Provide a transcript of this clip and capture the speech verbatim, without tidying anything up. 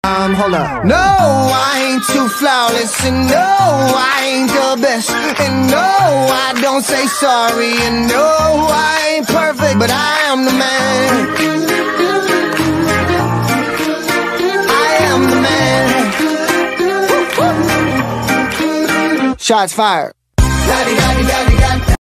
Um, hold up. No, I ain't too flawless, and no, I ain't the best, and no, I don't say sorry, and no, I ain't perfect, but I am the man. I am the man. Shots fired.